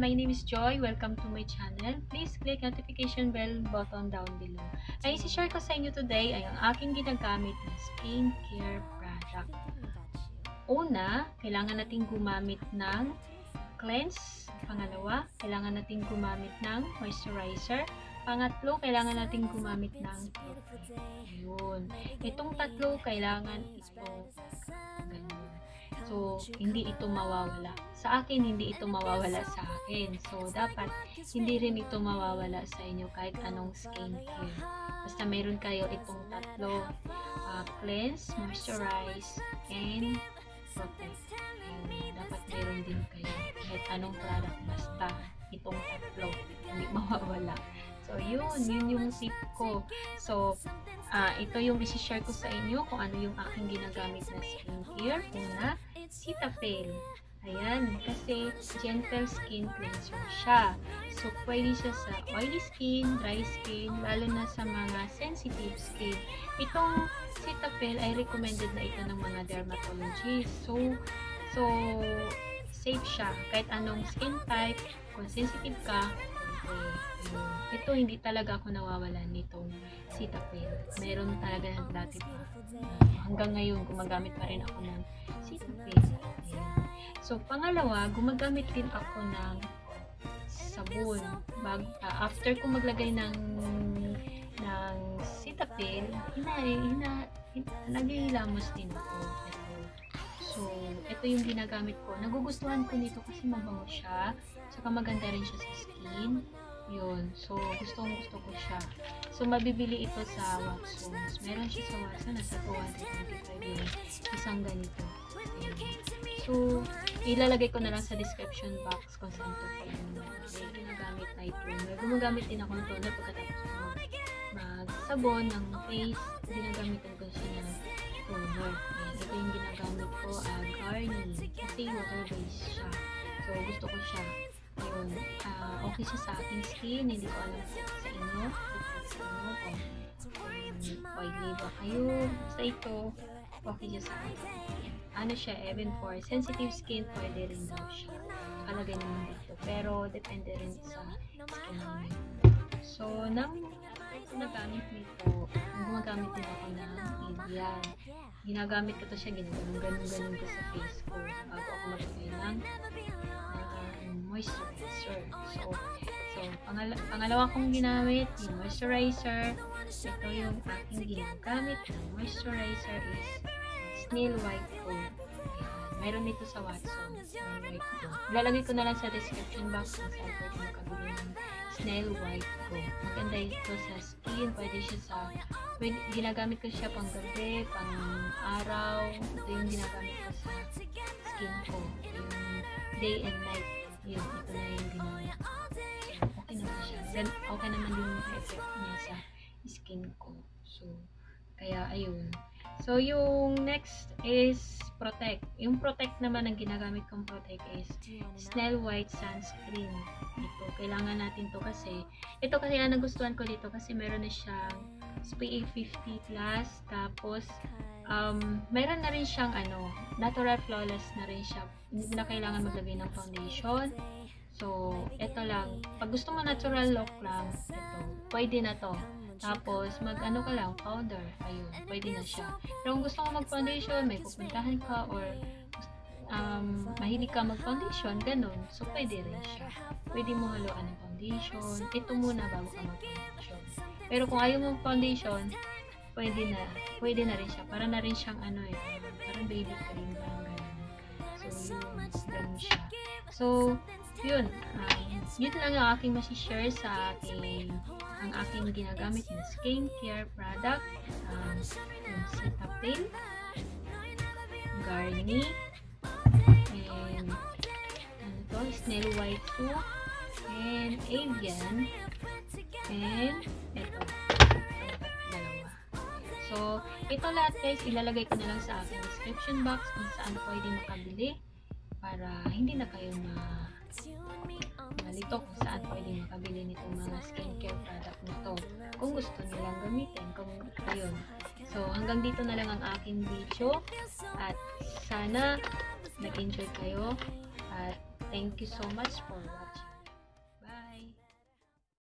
everyone, my name is Joy. Welcome to my channel. Please click notification bell button down below. Ay, isi-share ko sa inyo today ay ang aking ginagamit na skincare product. Una, kailangan nating gumamit ng cleanse. Pangalawa, kailangan nating gumamit ng moisturizer. Pangatlo, kailangan nating gumamit ng protect. Yun. Itong tatlo, kailangan ito ganun. So, hindi ito mawawala. Sa akin, hindi ito mawawala sa akin. So, dapat hindi rin ito mawawala sa inyo kahit anong skincare. Basta meron kayo itong tatlo. Cleanse, moisturize, and protect. Dapat meron din kayo kahit anong product. Basta itong tatlo. Hindi mawawala. So, yun yung tip ko. So, ito yung isi-share ko sa inyo kung ano yung aking ginagamit na skincare. Una, Cetaphil. Ayan, kasi gentle skin cleanser siya. So, pwede siya sa oily skin, dry skin, lalo na sa mga sensitive skin. Itong Cetaphil ay recommended na ito ng mga dermatologists. So safe siya. Kahit anong skin type, kung sensitive ka, ito hindi talaga ako nawawalan nitong Cetaphil. Meron talaga dati pa. Hanggang ngayon, gumagamit pa rin ako ng Cetaphil. So, pangalawa, gumagamit din ako ng sabon. After ko maglagay ng Cetaphil, naghihilamos din ako. So, ito yung ginagamit ko. Nagugustuhan ko nito kasi mabango siya. Saka maganda rin siya sa skin. Yun. So, gusto ko siya. So, mabibili ito sa Watsons. Meron siya sa Watsons. Nasa 225 yung isang ganito. So, ilalagay ko na lang sa description box kung saan ito pa yung ginagamit na toner. Gumagamit din ako ng toner pagkatapos ko magsabon ng face. Ginagamitan ko siya ng toner. Ito yung ginagamit ko, Garnier. Kasi water-based siya. So, gusto ko siya. Ayun, okay siya sa aking skin. Hindi ko alam sa inyo. Kung oily ba kayo. Basta ito, okay siya sa akin. Ano siya, even for sensitive skin, pwede rin daw siya. Kalagay naman dito. Pero, depende rin sa skin namin. So, gumagamit din ako ng Evian. Ginagamit ko to siya, ganun ko sa face ko bago ako maglagay ng moisturizer. So pangalawa kong ginamit yung moisturizer. Ito yung aking ginagamit na moisturizer is Snail White Gold. Meron ito sa Watsons. Lalagay ko na lang sa description box kung saan pwede makabili ng Snail White Gold. Maganda ito sa skin. Ginagamit ko siya pang gabi, pang araw. Ito yung ginagamit ko sa skin ko. Yung day and night. Yun, ito na yung ginamit. Okay naman siya. Then, okay naman yung effect niya sa skin ko. So, kaya ayun. So, yung next is Protect. Yung Protect naman, ang ginagamit kong Protect is Snail White Sunscreen. Ito, kailangan natin to kasi, ito kasi nagustuhan ko dito kasi meron na siyang SPF 50+, tapos, meron na rin siyang natural flawless na rin siya. Hindi na kailangan maglagay ng foundation. So, ito lang. Pag gusto mo natural look lang, ito, pwede na to. Tapos, ka lang, powder. Ayun, pwede na siya. Pero kung gusto mo mag-foundation, may pupuntahan ka, or mahilig ka mag-foundation, ganun. So, pwede rin siya. Pwede mo haluan ng foundation. Ito muna bago ka mag-foundation. Pero kung ayaw mo foundation, pwede na rin siya. Para na rin siyang parang baby cream, parang ganun. So, yun, ganun siya. So, yun. Yun lang ang aking masishare sa ang aking ginagamit na skincare product. Yung Cetaphil, Garnier, and Snail White Soup, and Evian, and ito. Dalawa. So, ito lahat guys, ilalagay ko na lang sa aking description box kung saan pwede makabili para hindi na kayo malito kung saan pwede makabili nitong mga skincare product nito kung gusto nilang gamitin. Ayun. So, hanggang dito na lang ang aking video at sana nag-enjoy kayo at thank you so much for watching.